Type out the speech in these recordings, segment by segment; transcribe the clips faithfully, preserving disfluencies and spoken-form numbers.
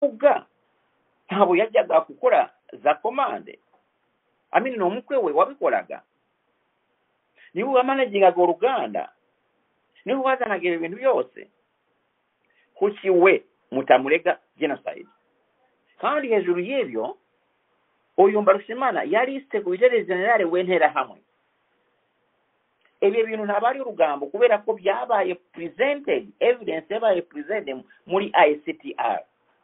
Kabuga ntabwo yajyaga gukora za komande. Amini no umukwe we wabikoraga. Niwe wamanagingaga uruganda. Niwe wazanaga ibintu byose. Kuki we mutamurega genocide? Kandi hejuru y'ibyo uyu Mbarushimana yari secretary general w'intera hamwe. Ebyo bintu ntabari urugambo kubera ko byabaye presented, evidence yabaye presented muri I C T R.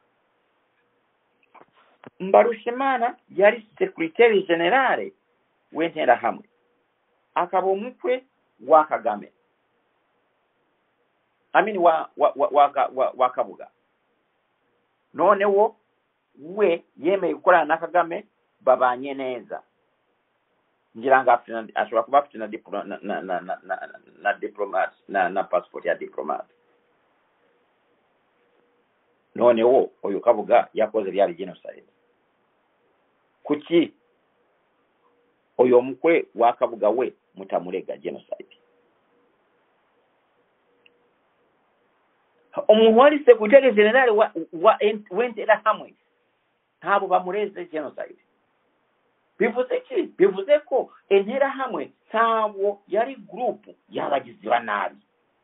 Mbarushimana yari secretary general w'intera hamwe. Akaba umukwe wa Kagame. Amini wa wa wa, wa, wa, wa Kabuga. None wo we yemeye gukorana na Kagame babanye neza. Ngira ngo ashobora kuba afite na diploma na na na na, na diplomat na na passport ya diplomat. None wo uyu Kabuga yakoze byari genocide. Kuki uyu mukwe wa Kabuga we mutamurega genocide? Umuntu wari secretary general wa, wa w'intera hamwe ntabo bamureze genocide. Bivuze ki? Bivuze ko intera hamwe ntabo yari group y'abagizi ba nabi.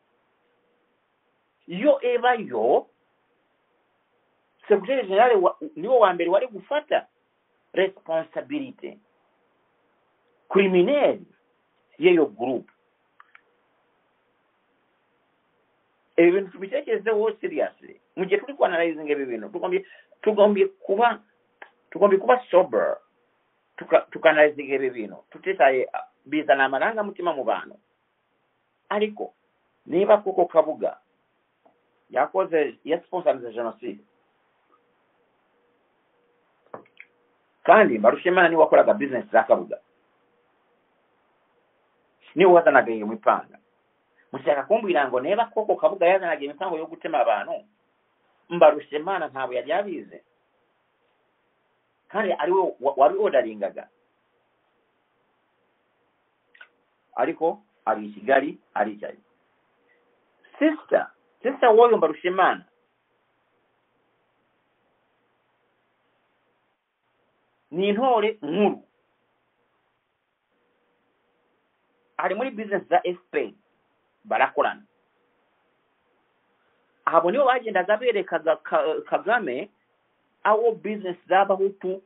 Yo eba yo secretary general niwo wa mbere wari gufata responsibility criminal yeyo group. Even tubitekerezeho seriously. Mu gihe turi analyzing ibi bintu tugomba tugomba kuba tugomba kuba sober tuka tukanalize ibi bintu tutitaye bizana amaranga mutima mu bantu. Ariko niba koko Kabuga yakoze yasponsorinze genocide kandi Mbarushimana ni wakoraga business za Kabuga, ni wazanaga imipanga. Mushaka kumbwira ngo neba koko Kabuga yazanaga imipango yo gutema abantu, Mbarushimana ntabo yari yabize kandi ari we wari ordaringaga. Ariko ari Kigali ari cyane sister sister wowe Mbarushimana ni intore nkuru, ari muri business za F P R barakorana. Abo nibo bagendaga berekaga Kagame aho business z'abahutu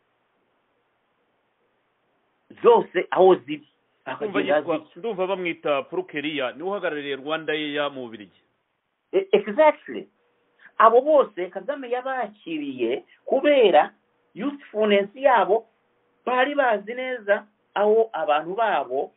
zose aho ziri. Ndumva bamwita Prokeria ni uhagarariye Rwanda ya mu Bubiligi. Exactly. Abo bose Kagame yabakiriye kubera usefulness yabo, bari bazi neza aho abantu babo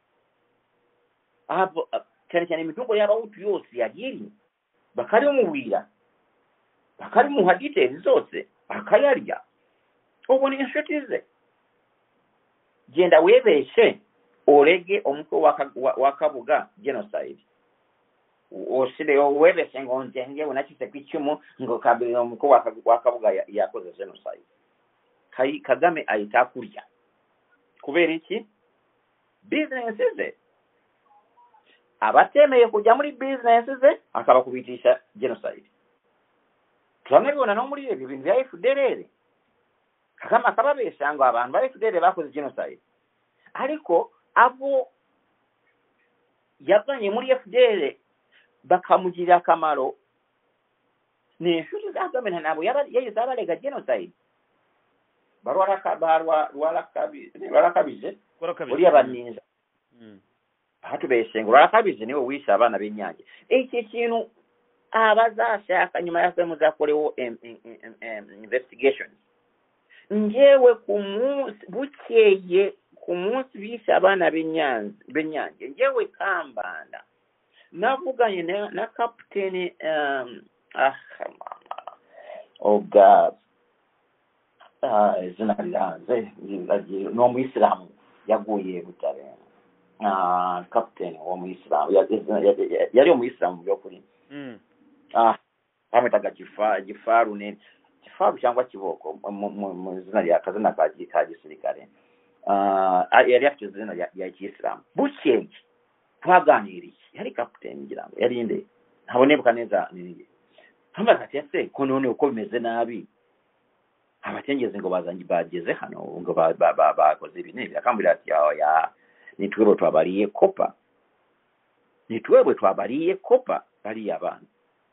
abo cyane cyane imitungo y'abahutu yose yagiri bakari umubwira, bakari mu details zose akayarya. Ubu ni inshuti ze. Genda webeshe orege umukwe wa Kabuga genocide. Osire webeshe ngo njenge unakise kwicyumu ngo kabiri umukwe wa Kabuga yakoze genocide. Kai Kagame ayitakurya kubera iki? Business ze. Abatemeye kujya muri business ze akaba kubitisha genocide. Turanabibona no muri ibi bintu bya F D R. Kagame akababesha ngo abantu ba F D R bakoze genocide. Ariko abo yavanye muri F D R bakamugirira akamaro ni inshuti za Kagame nabo yayize abalega genocide. Barwara kabarwa rwarakabije rwarakabije uri abaninja. Mm. Hatubeshe ngo rwarakabije niwe wisha abana b'inyange. Iki kintu abazashaka nyuma ya semu zakorewo investigation. Ngewe ku munsi bukeye ku munsi bisha abana b'inyange b'inyange ngewe Kambanda navuganye na, na captain um ah oh god ah izina ryanze no mu Islam yaguye butare ah captain wo mu Islam yari mu Islam byo kuri mm ah ametaga gifa gifaru ne gifaru cyangwa kiboko mu izina rya kazina ka gisirikare ah yari afite izina ya Islam bukeye twaganiriye yari captain ngira ngo yari inde ntabonebuka neza nini Kamba ati ese ko none uko bimeze nabi abacengeze ngo bazanye bageze hano ngo bakoze ibi n'ibi akambira ati ya nitwebwe twabariye kopa nitwebwe twabariye kopa bari abantu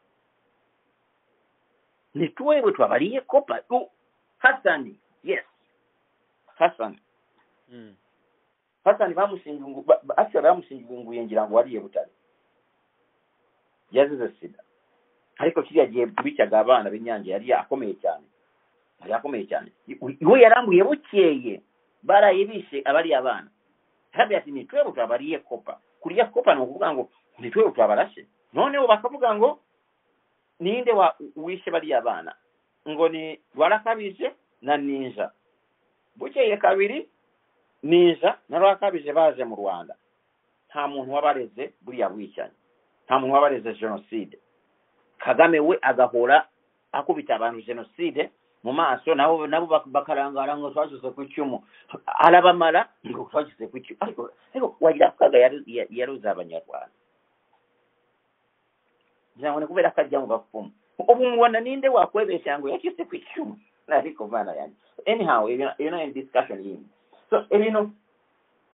nitwebwe twabariye kopa u Hasani yes Hasani mm Hasani bamushinga afya bamushinga ngira ngo wariye butari yazize sida ariko kiriya gihe bicaga abana b'inyange yari akomeye cyane yari akomeye cyane iwe yarambuye bukeye barayibishe abari abana habi ati nitwebwe twabariye kopa kuriya kopa no kuvuga ngo nitwebwe twabarashe none ubu bakavuga ngo ninde wa wishe bari abana ngo ni Rwarakabije na Ninja bukeye kabiri Ninja na Rwarakabije baje mu Rwanda nta muntu wabareze buriya bwicanye nta muntu wabareze genocide Kagame we agahora akubita abantu genocide mu maso nabo nabo bakarangara ngo twashyize ku cyumu arabamara ngo twashyize ku cyumu ariko ariko wagira kaga yaruza abanyarwanda cyangwa kubera kajya mu bapfumu ubu mubona ninde wakwebesha ngo yashyize ku cyumu ariko bana yani anyhow you know in discussion him so you know